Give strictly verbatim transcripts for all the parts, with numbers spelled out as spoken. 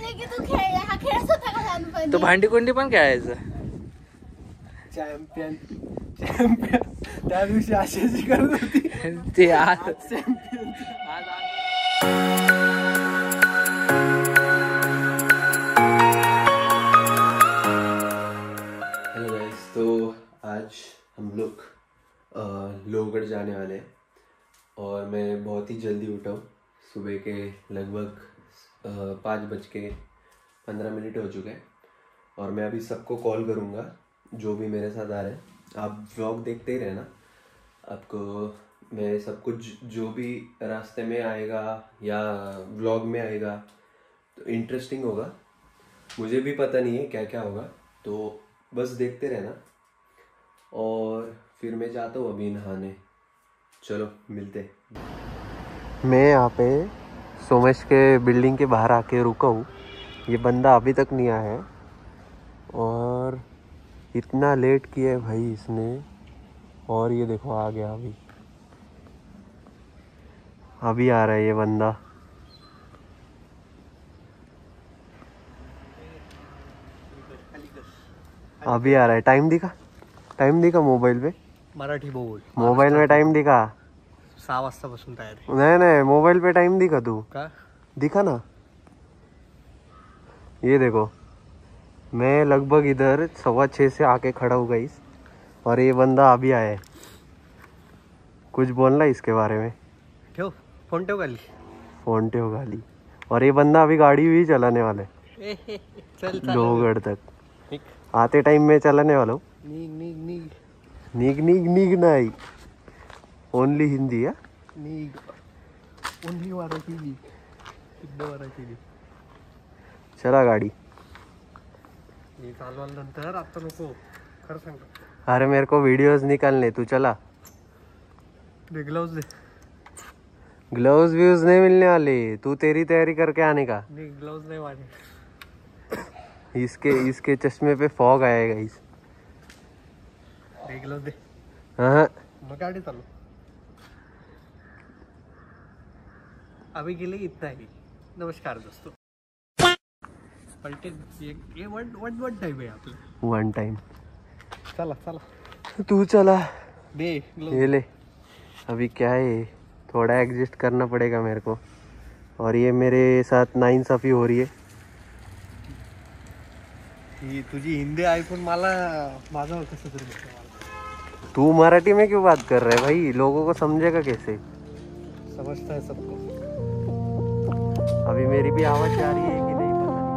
की तू खेळ हा खेळत होता का लहानपणी? तो भांडी कुंडी पण खेळायचं. चॅम्पियन चॅम्पियन त्या दिवशी अशीच करत होती ते आज चॅम्पियन. हेलो गाइस, तो आज हम लोग लोहगढ़ जाने वाले हैं और मैं बहुत ही जल्दी उठा हूँ. सुबह के लगभग पाँच बज के पंद्रह मिनट हो चुके हैं और मैं अभी सबको कॉल करूँगा जो भी मेरे साथ आ रहे हैं. आप व्लॉग देखते ही रहना, आपको मैं सब कुछ जो भी रास्ते में आएगा या व्लॉग में आएगा तो इंटरेस्टिंग होगा. मुझे भी पता नहीं है क्या क्या होगा, तो बस देखते रहना. और फिर मैं जाता हूँ अभी नहाने. चलो मिलते. मैं यहाँ पे सोमेश के बिल्डिंग के बाहर आके रुका हूँ. ये बंदा अभी तक नहीं आया है और इतना लेट किया है भाई इसने. और ये देखो आ गया, अभी अभी आ रहा है ये बंदा. अभी आ रहा है. टाइम दिखा, टाइम दिखा मोबाईल पे. मराठी बोल. मोबाईल में टाइम दिखा. सहा वाजता बसून तयार. नहीं नहीं मोबाईल पे टाइम दिखा तू का दिखा ना. ये देखो मैं लगभग इधर सवा छः से आके खड़ा हूँ गाइस और ये बंदा अभी आया है. कुछ बोलना इसके बारे में? ठेव फोन ठेव गाली. फोन ठेव गाली. और ये बंदा अभी गाड़ी भी चलाने वाला है चल लोहगढ़ तक. आते टाइम में चलाने वाला हूँ. नीग नीग नीग नीग नीग नीग नहीं, ओनली हिंदी है. नीग ओनली मराठी नीग शुद्ध मराठी नीग. चला गाड़ी. मी चालवायनंतर आता नको खरं सांगतो. अरे मेरे को वीडियोस निकालने, तू चला. दे ग्लव्स दे. ग्लव्स व्यूज नहीं मिलने वाले, तू तेरी तैयारी करके आने का. नहीं ग्लव्स नहीं वाले. इसके इसके चश्मे पे फॉग आएगा इस. दे ग्लव्स दे. हाँ मग गाडी चालू. अभी गेले इतना ही. नमस्कार दोस्तों. पलटे ये वन वन वन टाइम है आपलं. One time. चला चला तू चला. दे ये ले. अभी क्या है, थोड़ा एडजस्ट करना पड़ेगा मेरे को. और ये मेरे साथ नाइंसाफी हो रही है. ही तुझी हिंदी ऐकून मला माझं कसं तरी वाटतं. तू मराठी में क्यों बात कर रहा है भाई? लोगों को समझेगा कैसे? समझता है सबको. अभी मेरी भी आवाज आ रही है कि नहीं पता नहीं.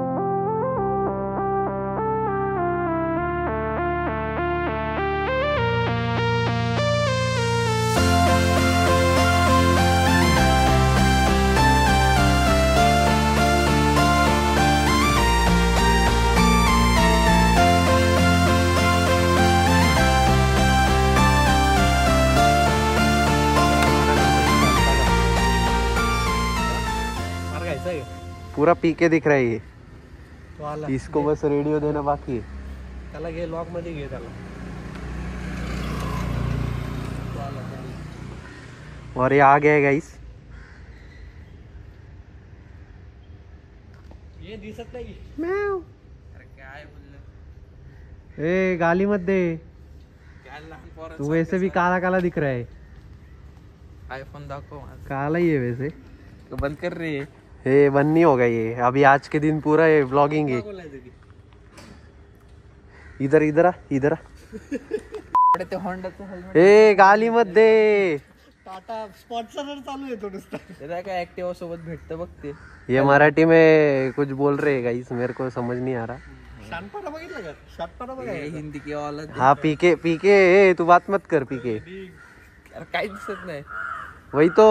पूरा पीके दिख रहा है ये. तो आला इसको बस रेडियो देना बाकी है. त्याला घे लॉक मध्ये घे त्याला. तो आला. और ये आ गया गाइस. ये दिसत नाही. अरे काय बोललं? ए गाली मत दे. काय लहान पोरांचं तू वैसे भी काला काला दिख रहा है. आयफोन दाखव माझा. काला ही है वैसे. तो बंद कर रे. ये बंद नहीं होगा ये. अभी आज के दिन पूरा ये व्लॉगिंग है. इधर इधर आ इधर आ. ते होंडाचं हेल्मेट. ए गाली मत दे. टाटा स्पॉन्सर चालू आहे तो नुसता. त्याला काय ऍक्टिव्हा सोबत भेटतं बघ ते. ये मराठी में कुछ बोल रहे हैं गाइस, मेरे को समझ नहीं आ रहा. शानपणा बघितलं का? शानपणा बघा. हे हिंदी किंवा वाला. हाँ पीके पीके. ए, तू बात मत कर पीके. अरे काही दिसत नाही. वही तो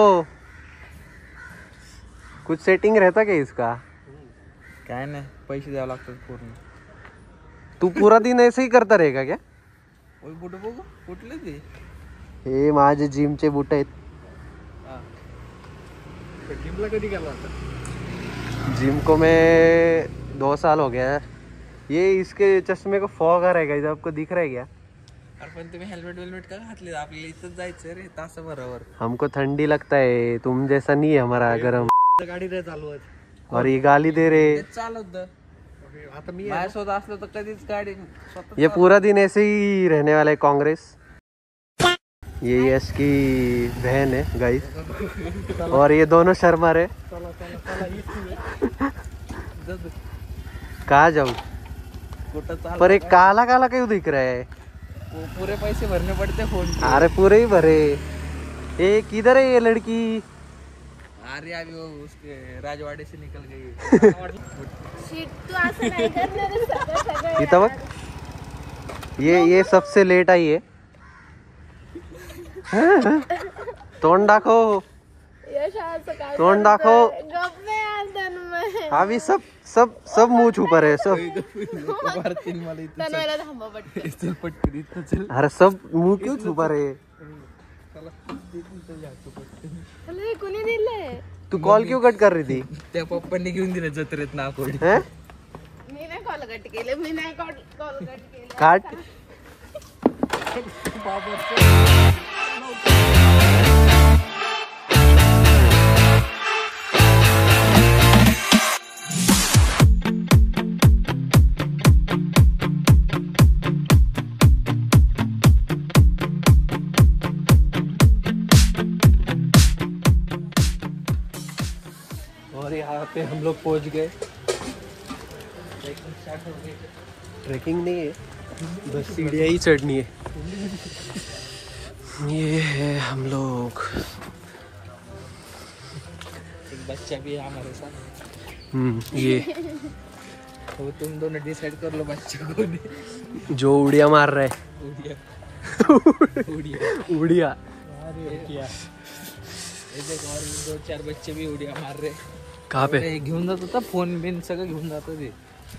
कुछ सेटिंग रहता क्या इसका? काय नाही, पैसे द्यावे लागतात पूर्ण. तू पूरा दिन ऐसे ही करता रहेगा क्या? ओय बुट बघू कुठले ते. हे माझे जिमचे बूट आहेत. जिमला कधी गेला होता? जिम को मैं दो साल हो गया है. ये इसके चश्मे को फॉग आ रहा है, आपको दिख रहा है क्या? अरे पण तुम्ही हेल्मेट वेलमेट का घातले? आपल्याला इथंच जायचं रे तासाभरावर. हमको ठंडी लगता है, तुम जैसा नहीं है हमारा गरम. गाडी रे चालू आहे. और ये गाली दे रहे. चालत आता मी माझ्यासोबत असलं तर कधीच गाडी स्वतः ये पूरा दिन ऐसे ही रहने वाला है कांग्रेस. ये यश की बहन है गाइस और ये दोनों शर्मा रहे. कहाँ जाऊँ कुठं चाल पर एक काला काला क्यों दिख रहा है. पूरे पैसे भरने पड़ते फोन के. अरे पूरे ही भरे. ए किधर है ये लड़की. अरे अभी वो उसके राजवाड़े से निकल गई. शीट तू असं नाही करणार आहे सगळं सगळं इथं बघ. ये ये सबसे लेट आई है. तोंड दाखव. यश असं काय तोंड दाखव. गप नाही यार तन्मय. अभी सब सब सब मुंह छुपा रहे सब. भारतीन मला इथं तन्मयला थांबा पटकन. चल पटकन इथं चल. अरे सब मुंह क्यों छुपा रहे. मला हे कोणी दिलंय. तू कॉल क्यों कट कर रही थी. त्या पप्पांनी घेऊन दिलं जत्रेत नाकोडी. हैं? मी नाही कॉल कट केले मी नाही कॉल कॉल कट केले. काट. और यहाँ पे हम लोग पहुँच गए. ट्रैकिंग नहीं है बस सीढ़ियाँ ही चढ़नी है. ये है हम लोग. एक बच्चा भी है हमारे साथ. हम्म ये तो तुम दोनों डिसाइड कर लो बच्चे को. जो उड़िया मार रहा है. उड़िया उड़िया उड़िया. और दो चार बच्चे भी उड़िया मार रहे. कहाँ पे. ते घेऊन जात होता फोन बिन सगळं घेऊन जात ते.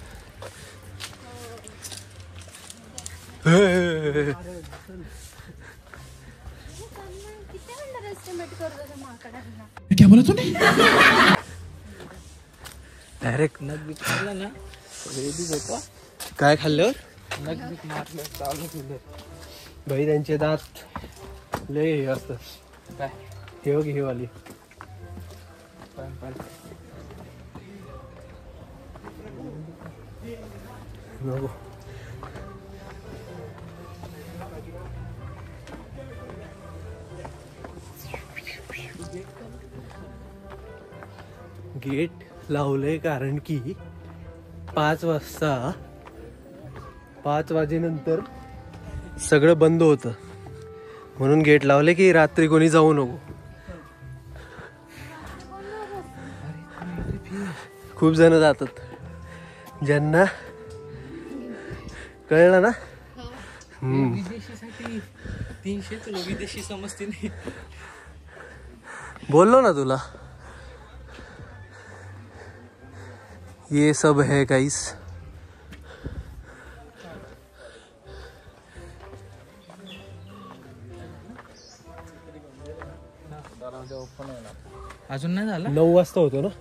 किती अंडर एस्टिमेट करतो त्या माकडांना. क्या बोला तूने. डायरेक्ट नग बीक मारलं ना रेडी होता. काय खाल्ल्यावर. नग बीक मारलं चालू केलं. भाई त्यांचे दात लय हे असतात. काय हे बघ हे वाली. पण पण नको. गेट लावलंय कारण की पाच वाजता पाच वाजेनंतर सगळं बंद होतं म्हणून गेट लावले की रात्री कोणी जाऊ नको. खूप जण जातात ज्यांना कळलं ना. विदेशीसाठी तीनशे तुला विदेशी समजते नाही. बोललो ना तुला. ये सब है गाइस. अजून नाही झालं. नऊ वाजता होतो ना.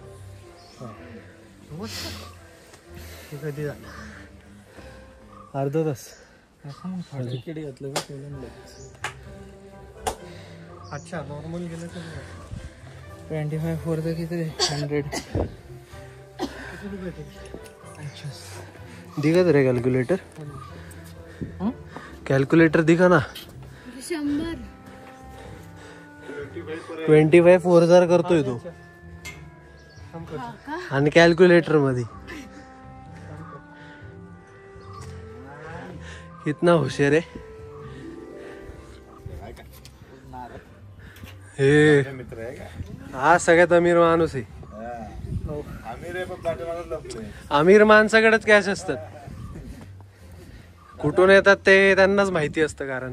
कधी झालं अर्धा तास. तिकीट घेतलं अच्छा नॉर्मल गेलं तर ट्वेंटी फाय फोर तर किती हंड्रेड. दिखा तेरे कैलकुलेटर. कैलकुलेटर दिखा ना. शंभर ट्वेंटी फाय फोर हजार करतोय तो आणि कॅल्क्युलेटर मध्ये. कितना हुशार आहे हे. हा सगळ्यात अमीर माणूस आहे. अमीर माणसाकडेच कॅश असतात. कुठून येतात ते त्यांनाच माहिती असतं. कारण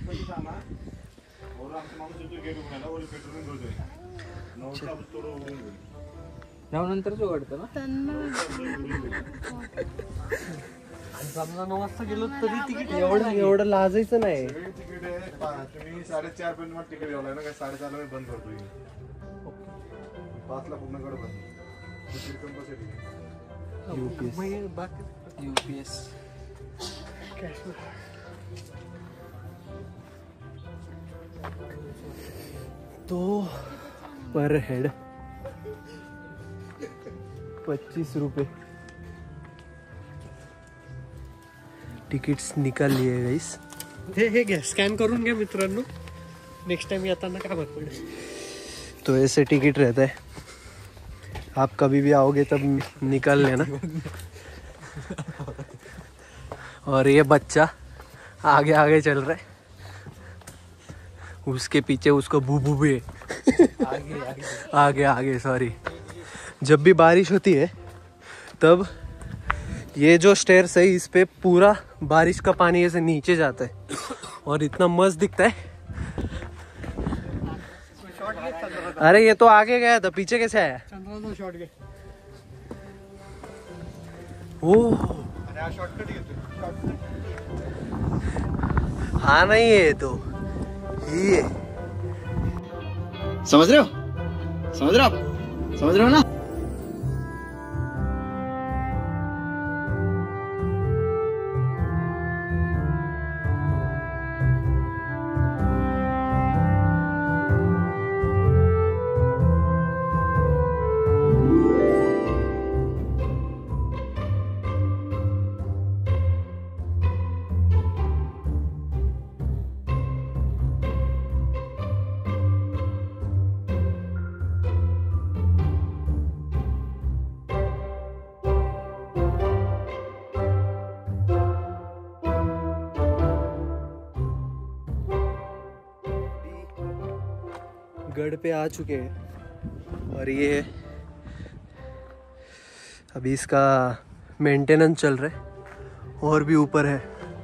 नंतरच उघडतं ना. समजा नऊ वाजता गेलो तरी तिकीट एवढं एवढं लाजायचं नाही. तुम्ही साडेचार पर्यंत मला तिकीट घ्यावं ना. काय साडेचार ला बंद करतो. पाच ला पूर्ण कर बंद. यूपीएस तो पर हेड पच्चीस रुपये तिकीट्स निकाल लिए गाइस. हे हे घ्या स्कॅन करून घ्या मित्रांनो, नेक्स्ट टाइम येताना कामात पडेल. तो ऐसे टिकट रहता है, आप कभी भी आओगे तब निकाल लेना. और ये बच्चा आगे आगे चल रहा है, उसके पीछे उसको बूबू भी है. आगे आगे आगे आगे सॉरी. जब भी बारिश होती है तब ये जो स्टेयर्स है इस पे पूरा बारिश का पानी ऐसे नीचे जाता है और इतना मस्त दिखता है. अरे ये तो आगे गया था, पीछे कैसे आया? ओह हाँ नहीं है तो ये समझ रहे हो समझ रहे हो आप समझ रहे हो ना. गढ़ पे आ चुके हैं और ये अभी इसका मेंटेनेंस चल रहा है और भी ऊपर है.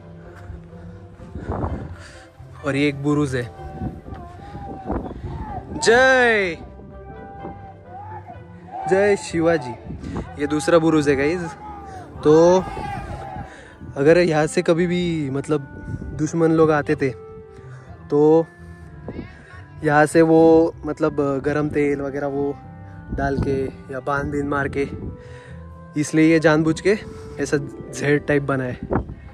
और ये एक बुरुज है. जय जय शिवाजी. ये दूसरा बुरुज है गाइस. तो अगर यहाँ से कभी भी मतलब दुश्मन लोग आते थे तो यहाँ से वो मतलब गरम तेल वगैरह वो डाल के या बांध बीन मार के, इसलिए ये जानबूझ के ऐसा जेड टाइप बना है.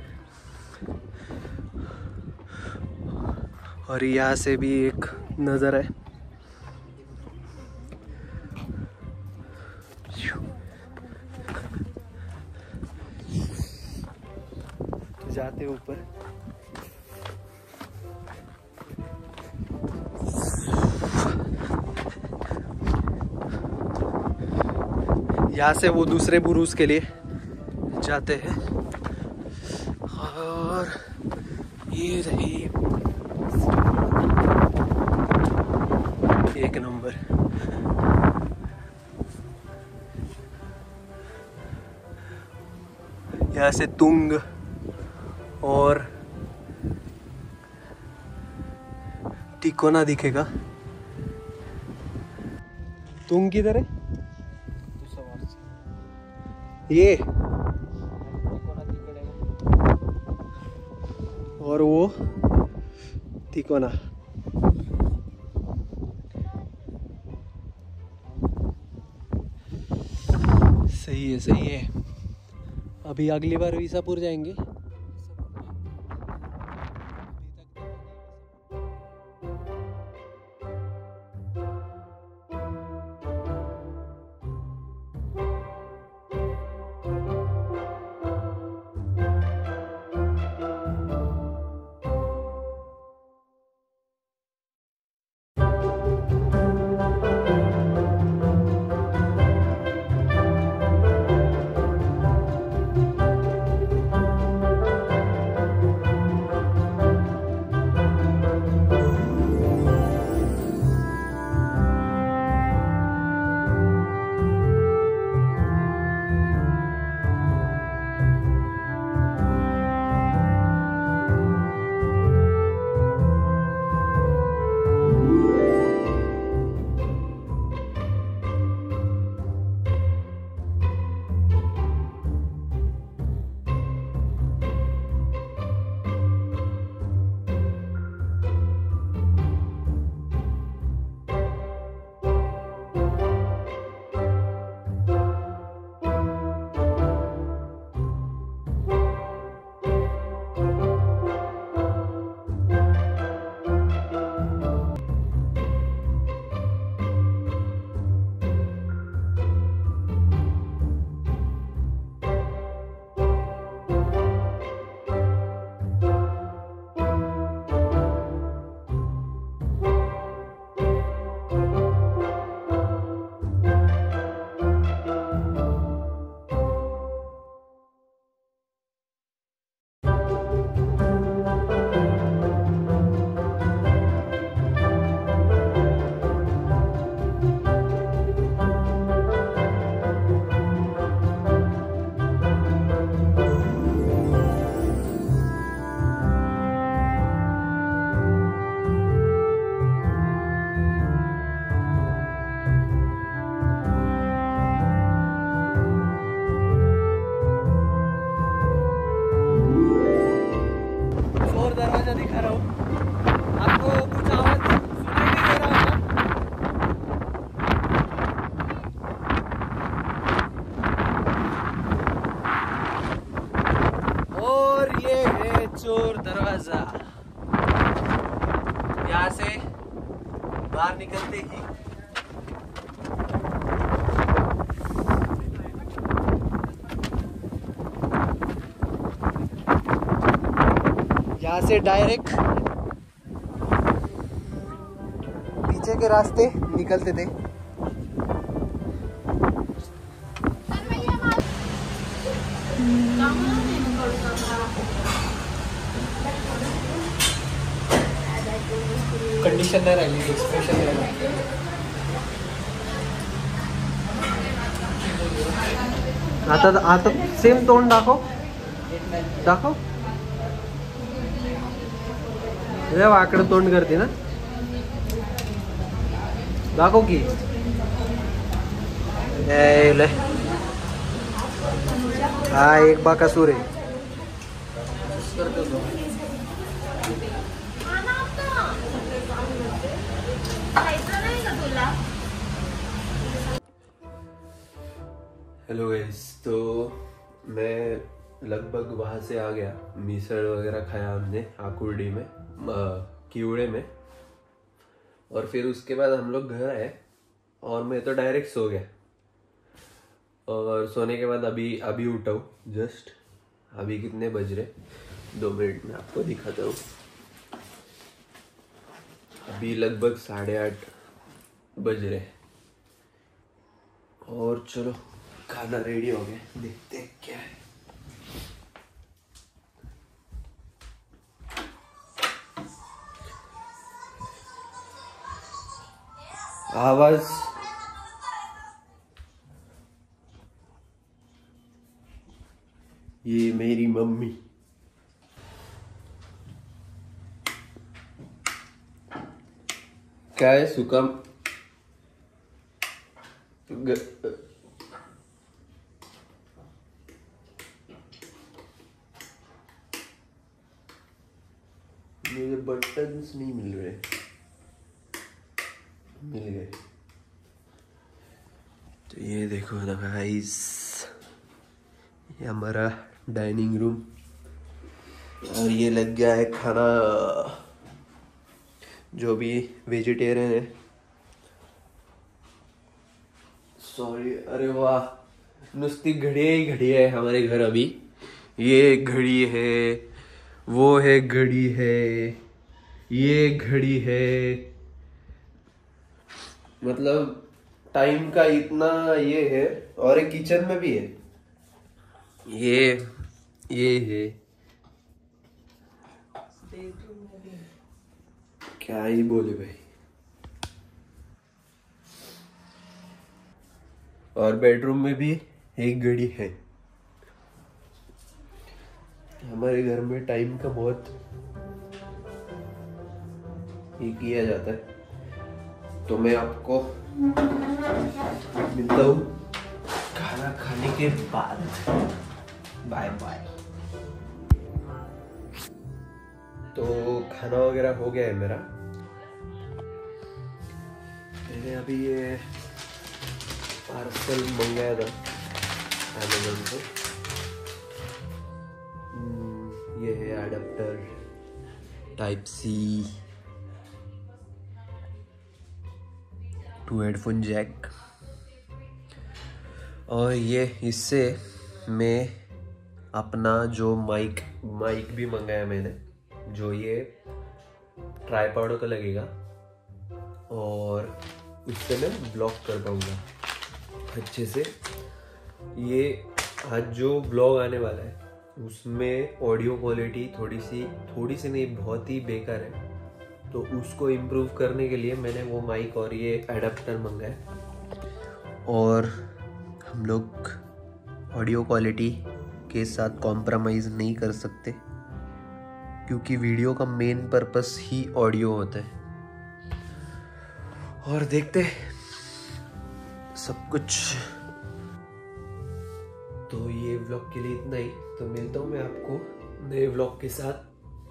और यहाँ से भी एक नज़र है. तो जाते ऊपर. यहाँ से वो दूसरे बुरुज के लिए जाते हैं. और ये रही एक नंबर. यहाँ से तुंग और तिकोना दिखेगा. तुंग किधर है? ये और वो तिकोना. सही है सही है. अभी अगली बार विसापुर जाएंगे. मजा। यहाँ से बाहर निकलते ही यहाँ से डायरेक्ट पीछे के रास्ते निकलते थे। कंडिशन नाही राहिली, एक्सप्रेशन नाही राहिलं. आता आता सेम तोंड दाखव दाखव. लय वाकडं तोंड करते ना, दाखव की. लय हा एक बाकासूर आहे. हेलो गाइस, तो मैं लगभग वहाँ से आ गया. मिसळ वगैरह खाया हमने आकुर्डी में, कीवड़े में, और फिर उसके बाद हम लोग घर आए और मैं तो डायरेक्ट सो गया. और सोने के बाद अभी अभी उठा हूँ जस्ट. अभी कितने बज रहे, दो मिनट में आपको दिखाता हूँ. अभी लगभग साढ़े आठ बज रहे. और चलो खाना रेडी हो गया, देखते हैं क्या है. आवाज ये मेरी मम्मी. क्या है सुकम ग... मुझे बटन्स नहीं मिल रहे. मिल गए. तो ये देखो ना गाइस, ये हमारा डाइनिंग रूम, और ये लग गया है खाना. जो भी वेजिटेरियन है, सॉरी, अरे वाह, नुस्ती घड़िया ही घड़िया है हमारे घर. अभी ये घड़ी है, वो है घड़ी है, ये घड़ी है. मतलब टाइम का इतना ये है. और एक किचन में भी है, ये ये है. क्या ही बोले भाई. और बेडरूम में भी एक घड़ी है. हमारे घर में टाइम का बहुत ये किया जाता है. तो मैं आपको मिलता हूँ खाना खाने के बाद. Bye bye. तो खाना वगैरह हो गया है मेरा. मैंने अभी ये पार्सल मंगाया था अमेज़न से. ये है adapter type C to headphone jack. और ये इससे मैं अपना जो माइक माइक भी मंगाया मैंने, जो ये ट्राइपॉड का लगेगा, और उससे मैं ब्लॉग कर पाऊँगा अच्छे से. ये आज जो ब्लॉग आने वाला है उसमें ऑडियो क्वालिटी थोड़ी सी थोड़ी सी नहीं बहुत ही बेकार है. तो उसको इम्प्रूव करने के लिए मैंने वो माइक और ये एडाप्टर मंगाया. और हम लोग ऑडियो क्वालिटी के साथ कॉम्प्रोमाइज़ नहीं कर सकते, क्योंकि वीडियो का मेन पर्पस ही ऑडियो होता है. और देखते सब कुछ. तो ये व्लॉग के लिए इतना ही. तो मिलता हूँ मैं आपको नए व्लॉग के साथ.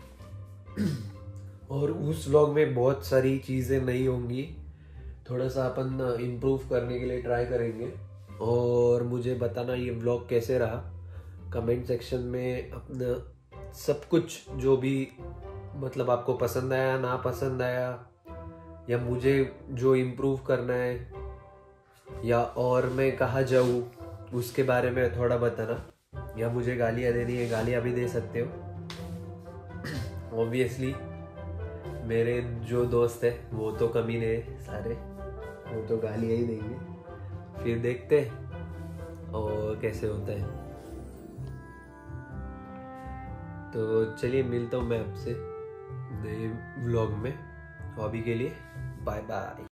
और उस व्लॉग में बहुत सारी चीज़ें नई होंगी. थोड़ा सा अपन इम्प्रूव करने के लिए ट्राई करेंगे. और मुझे बताना ये व्लॉग कैसे रहा. कमेंट सेक्शन में अपना सब कुछ जो भी मतलब आपको पसंद आया ना पसंद आया, या मुझे जो इम्प्रूव करना है या और मैं कहाँ जाऊँ उसके बारे में थोड़ा बताना, या मुझे गालियाँ देनी है गालियाँ भी दे सकते हो। ऑब्वियसली मेरे जो दोस्त है वो तो कमीने हैं सारे, वो तो गालियाँ ही देंगे, फिर देखते हैं और कैसे होता है। तो चलिए मिलता हूँ मैं आपसे नए व्लॉग में, अभी के लिए बाय बाय।